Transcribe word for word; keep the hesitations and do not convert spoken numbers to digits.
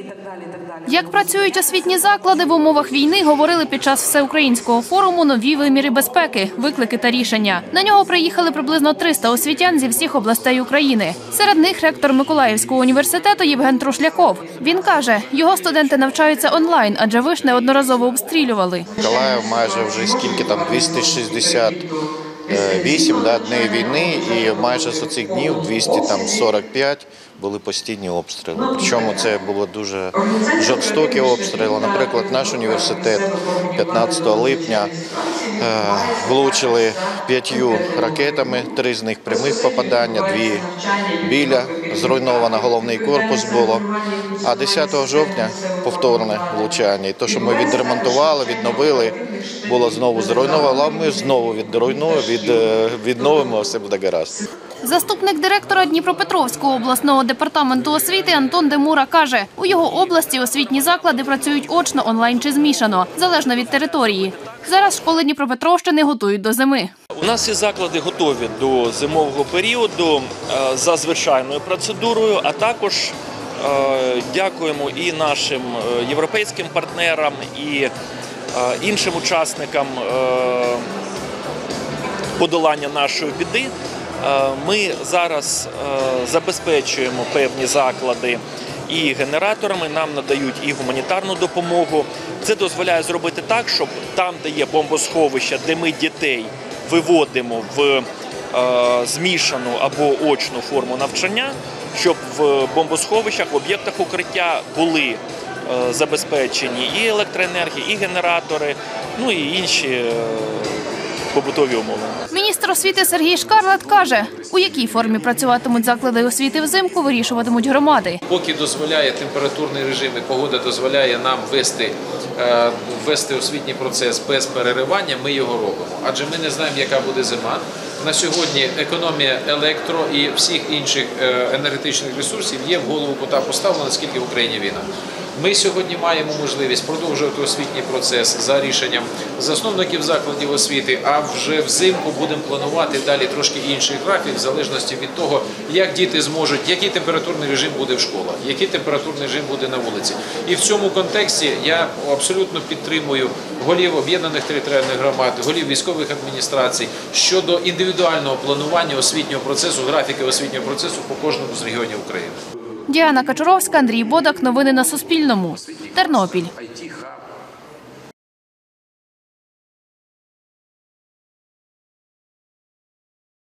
Як працюють освітні заклади в умовах війни, говорили під час всеукраїнського форуму «Нові виміри безпеки. Виклики та рішення». На нього приїхали приблизно триста освітян зі всіх областей України. Серед них ректор Миколаївського університету Євген Трушляков. Він каже, його студенти навчаються онлайн, адже виш неодноразово обстрілювали. Миколаїв майже вже скільки там, двісті шістдесят вісім да, днів війни, і майже з цих днів двісті сорок п'ять були постійні обстріли. Причому це були дуже жорстокі обстріли. Наприклад, наш університет п'ятнадцятого липня е, влучили п'ятью ракетами, три з них прямих попадання, дві біля, зруйновано головний корпус було. А десятого жовтня повторне влучання. І те, що ми відремонтували, відновили, було знову зруйновано, а ми знову відруйнуємо, від, відновимо, все буде гаразд. Заступник директора Дніпропетровського обласного департаменту освіти Антон Демура каже, у його області освітні заклади працюють очно, онлайн чи змішано, залежно від території. Зараз школи Дніпропетровщини готують до зими. У нас ці заклади готові до зимового періоду за звичайною процедурою, а також дякуємо і нашим європейським партнерам, і іншим учасникам подолання нашої біди. Ми зараз забезпечуємо певні заклади і генераторами, нам надають і гуманітарну допомогу. Це дозволяє зробити так, щоб там, де є бомбосховища, де ми дітей виводимо в змішану або очну форму навчання, щоб в бомбосховищах, в об'єктах укриття були забезпечені і електроенергія, і генератори, ну і інші побутові умови. Міністр освіти Сергій Шкарлет каже, у якій формі працюватимуть заклади освіти взимку, вирішуватимуть громади. Поки дозволяє температурний режим і погода дозволяє нам вести, вести освітній процес без переривання, ми його робимо. Адже ми не знаємо, яка буде зима. На сьогодні економія електро і всіх інших енергетичних ресурсів є в голову кота поставлена, наскільки в Україні війна. Ми сьогодні маємо можливість продовжувати освітній процес за рішенням засновників закладів освіти, а вже взимку будемо планувати далі трошки інший графік, в залежності від того, як діти зможуть, який температурний режим буде в школах, який температурний режим буде на вулиці. І в цьому контексті я абсолютно підтримую голів об'єднаних територіальних громад, голів військових адміністрацій щодо індивідуального планування освітнього процесу, графіки освітнього процесу по кожному з регіонів України. Діана Качуровська, Андрій Бодак. Новини на Суспільному. Тернопіль.